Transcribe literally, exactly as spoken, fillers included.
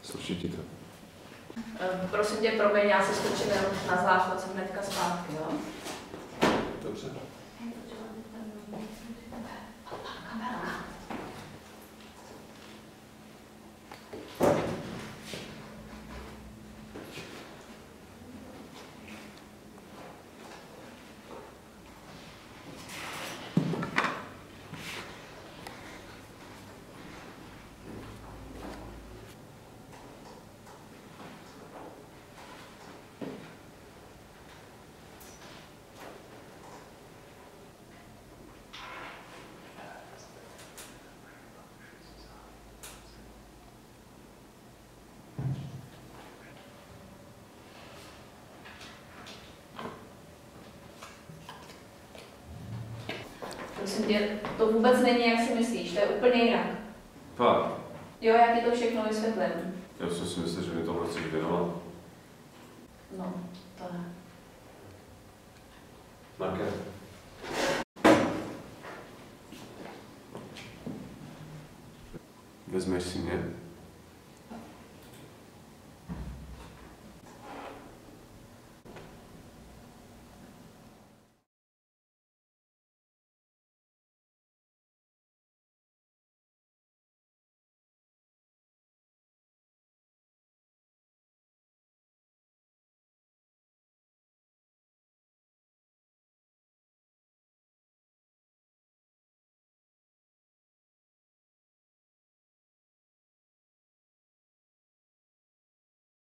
Určitě to. Prosím tě, promiň, já se skočím jenom na záchod, jsem hnedka zpátky, jo? Dobře. Prosím tě, to vůbec není, jak si myslíš, to je úplně jinak. Fakt? Jo, já ti to všechno vysvětlím. Já jsem si myslel, že mi tohle chceš věnovat. No, to ne. Marké. Vezmeš si mě?